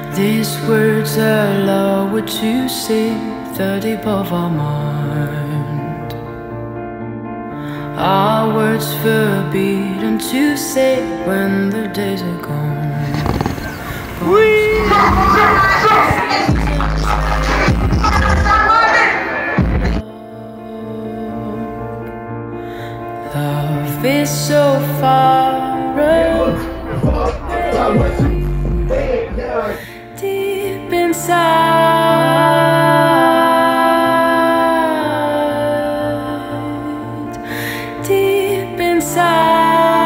These words allow what you say, the deep of our mind. Our words forbidden to say when the days are gone. Love is so far away, deep inside, deep inside.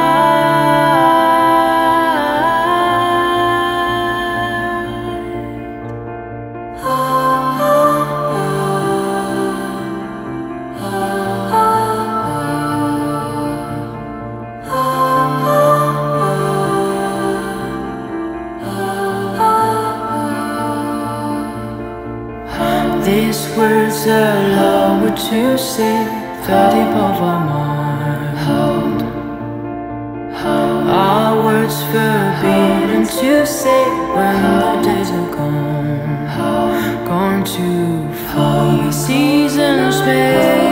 These words allow what you say, the deep of our mind. Our words forbidden to say when the days are gone. Gone too far, the seasons may